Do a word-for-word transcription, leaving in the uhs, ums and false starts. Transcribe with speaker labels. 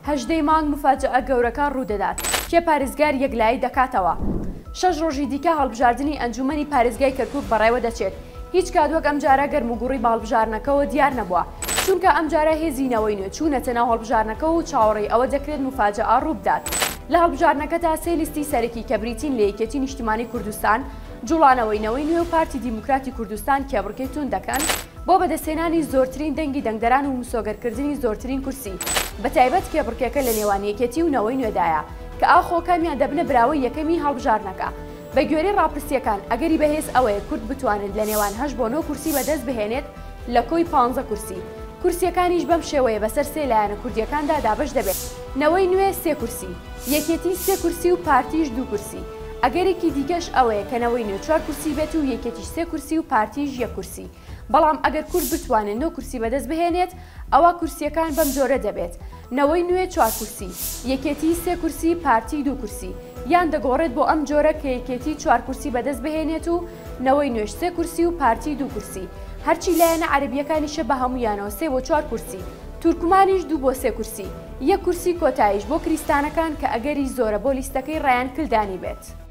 Speaker 1: هەژدەی مانگ مفاجئە گەورەکان ڕوودەدات کێ پارێزگار یەکلایی دەکاتەوە. شەش ڕۆژی دیکە هەڵبژاردننی ئەنجومەنی پارێزگای کەرکووک بەڕێوە دەچێت. هیچ کاتوەک ئەم جارە گەرموگوڕی باڵبژارنەکەەوە دیار نەبووە چونکە ئەم جارە هێزینەوەی نوێ چوونەتە ناو هەڵبژارنەکە و چاوەڕێی ئەوە دەکرێت مفاجئە ڕووبدات. لە هەڵبژارنەکە تا سێ لیستی سەرەکی کە بریتین لە یەکێتی نیشتیمانی کوردستان، جوڵانەوەینەوەی نوێ و پارتی دیموکراتی کوردستان کێبڕکەی تون دەکەن بۆ بەدەستێنانی زۆرترین دەنگی دەنگدەران و مسۆگەرکردنی زۆرترین کورسی. بەتایبەت کێبڕکێکە لە نێوان یەکێتی و نەوەی نوێدایە کە ئاخۆکەمیان دەبنە براوەی یەکەمی هەڵبژارنەکە. بە گوێرەی ڕاپرسیەکان ئەگەری بەهێز ئەوەیە کورد بتوانێت لە نێوان هەشت بۆ نۆ کورسی بەدەست بهێنێت لە کۆی پانزە کورسی. کورسیەکانیش بەم شێوەیە بەسەر سێ لایەنە کوردیەکاندا دابش دەبێت. نەوەی نوێ سێ کورسی، یەکێتی سێ کورسی و پارتیش دوو کورسی. ئەگەرێکی دیکەش ئەوەیە کە نەوەی نوێ چوار کورسی بێت و یەکێتیش سێ کورسی و پارتیش یەک کورسی. بەڵام ئەگەر کورد بتوانێت نۆ کورسی بەدەست بهێنێت ئەوە کورسیەکان بەم جۆرە دەبێت: نەوەی نوێ چوار کورسی، یەکێتی سێ کورسی، پارتی دوو کورسی. یان دەگۆڕێت بۆ ئەم جۆرە کە یەکێتی چوار کورسی بەدەست بهێنێت و نەوەی نوێش سێ کورسی و پارتی دوو کورسی. هەرچی لایەنە عەرەبیەکانیشە بە هەمویانەوە سێ بۆ چوار کورسی. تورکمانیش دوو بۆ سێ کورسی. یەک کورسی کۆتاییش بۆ کریستانەکان کە ئەگەری زۆرە بۆ لیستەکەی ڕایان کلدانی بێت.